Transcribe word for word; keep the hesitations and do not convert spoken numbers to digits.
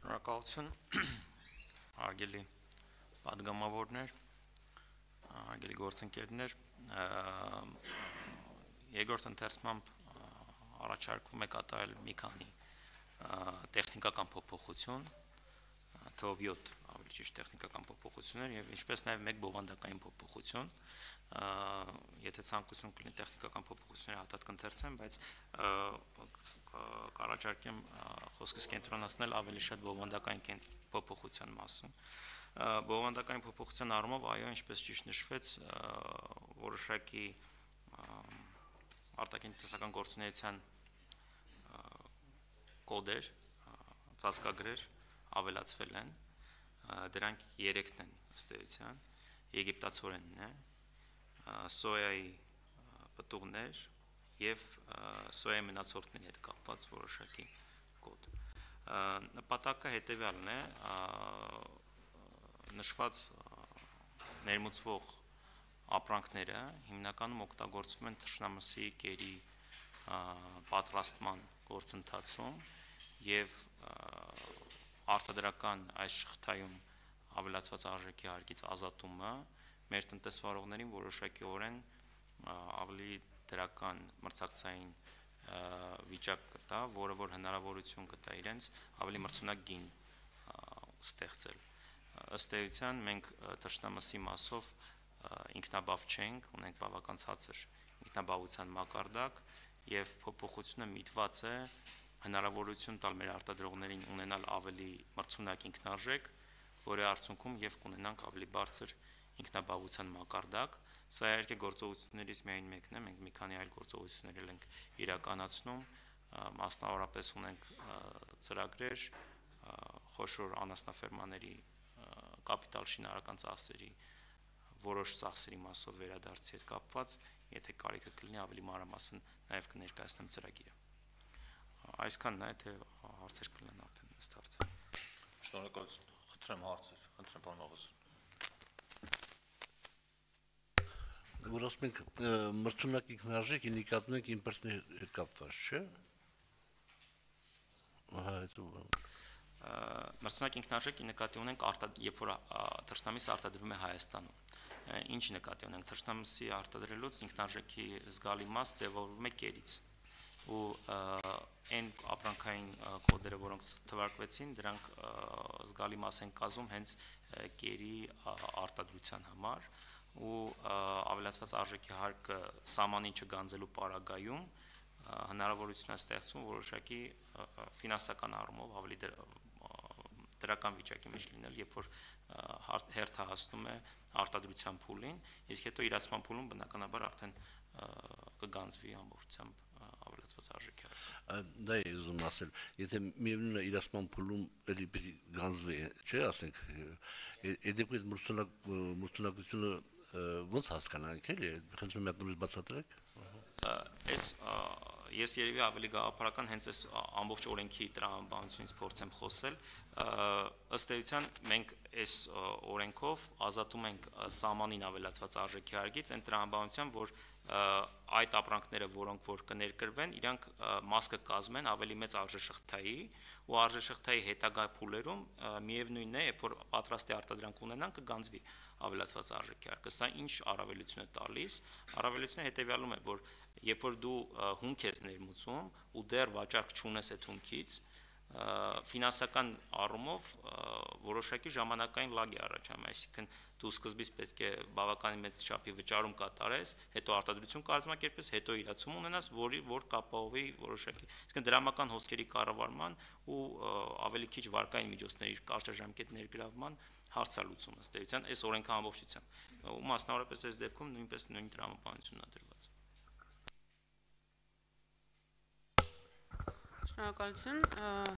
Շնորհակալություն, հարգելի պատգամավորներ, հարգելի գործընկերներ, երկրորդ ընթերցմամբ առաջարկվում է կատարել մի քանի տեխնիկական փոփոխություն, թվով յոթ ավելի ճիշտ տեխնիկական փոփոխություններ եւ ինչպես նաեւ մեկ բովանդակային փոփոխություն, եթե ցանկություն կլինի տեխնիկական փոփոխությունները հատած կընթերցեմ, բայց կառաջարկեմ խոսքս կենտրոնացնել ավելի շատ բովանդակային փոփոխության մասին։ Բովանդակային փոփոխության առումով այո, ինչպես ճիշտ նշվեց, որոշակի արտաքին տնտեսական գործունեության կոդեր, ծածկագրեր ավելացվել են, դրանք երեքն են ըստ էության, եգիպտացորենն է, սոյայի պտուղներ եւ սոյայի մնացորդների հետ կապված որոշակի կոդ։ Նպատակը հետեւյալն է, նշված ներմուծվող ապրանքները հիմնականում օգտագործվում են թռչնամսի կերի պատրաստման գործընթացում եւ արտադրական այս շղթայում ավելացված արժեքի հարկից ազատումը մեր տնտեսվարողներին որոշակիորեն ավելի դրական մրցակցային վիճակ կտա, որը որ հնարավորություն կտա իրենց ավելի մրցունակ գին ստեղծել։ Ըստ էության մենք թռչնամսի մասով ինքնաբավ չենք, ունենք բավական ցածր ինքնաբավության մակարդակ եւ փոփոխությունը միտված է հնարավորություն տալ մեր արտադրողներին ունենալ ավելի մրցունակ ինքնարժեք, որի արդյունքում եւ կունենանք ավելի բարձր ինքնաբավության մակարդակ։ Սա իհարկե գործողություններից միայն մեկն է, մենք մի քանի այլ գործողություններ ենք իրականացնում, մասնավորապես ունենք ծրագրեր խոշոր անասնաֆերմաների կապիտալ շինարարական ծախսերի որոշ ծախսերի մասով վերադարձի հետ կապված, եթե կարիքը կլինի ավելի մանրամասն նաեւ կներկայացնեմ ծրագիրը։ Այսքանն է, թե հարցեր կլինեն արդեն ըստ հարցը։ Շնորհակալություն։ Խնդրեմ հարցեր, խնդրեմ պարոն Աղազյան։ Որ ասում ենք մրցունակ ինքնարժեք, նկատում ենք իմպորտների հետ կապված, չէ՞։ Ահա հետո Մրցունակ ինքնարժեքի նկատի ունենք, երբ որ թռչնամիսը արտադրվում է Հայաստանում։ Ինչ նկատի ունենք, թռչնամսի արտադրելուց ինքնարժեքի զգալի մաս ձևավորվում է կերից։ Ու այն ապրանքային կոդերը, որոնք թվարկվեցին, դրանք զգալի մաս են կազմում հենց կերի արտադրության համար ու ավելացված արժեքի հարկը սահմանին չգանձելու պարագայում հնարավորություն է ստեղծվում որոշակի ֆինանսական առումով ավելի դրական վիճակի մեջ լինել, երբ որ հերթը հասնում է արտադրության փուլին, իսկ հետո իրացման փուլում բնականաբար արդեն կգանձվի ամբողջությամբ ավելացված արժեքի հարկը։ Դա է ուզում ասել, եթե միևնույն է իրացման փուլում էլի պիտի գանձվի, չէ՞, ասենք, այդ մրցունակությունը ո՞նց հասկանանք, էլի, խնդրում եմ հատնումից բացատրեք։ Այս ես երևի ավելի գաղափարական հենց այս ամբողջ օրենքի տրամաբանությունից փորձեմ խոսել, ըստ էության մենք այս օրենքով ազատում ենք սահմանին ավելացված արժեքի հարկից այն տրամաբանությամբ, որ այդ ապրանքները, որոնք որ կներկրվեն, իրանք մաս կկազմեն ավելի մեծ արժեշղթայի ու արժեշղթայի հետագա փուլերում միևնույնն է, երբ որ պատրաստի արտադրանք ունենան, կգանձվի ավելացված արժեքի հարկը։ Սա ինչ առավելություն է տալիս։ Առավելությունը հետեւյալում է, որ երբ որ դու հումք ես ներմուծում ու դեռ վաճառք չունես այդ հումքից, ֆինանսական առումով որոշակի ժամանակային լագ է առաջանում, այսինքն դու սկզբից պետք է բավականին մեծ չափի վճարում կատարես, հետո արտադրություն կազմակերպես, հետո իրացում ունենաս, որի որ կապահովի որոշակի, այսինքն դրամական հոսքերի կառավարման ու ավելի քիչ վարկային միջոցների կարճաժամկետ ներգրավման հարցալուծում ըստ էության այս օրենքը ամբողջությամբ։ Ու մասնավորապես այս դեպքում նույնպես նույն տրամաբանությունն է դրված։ Շնորհակալություն։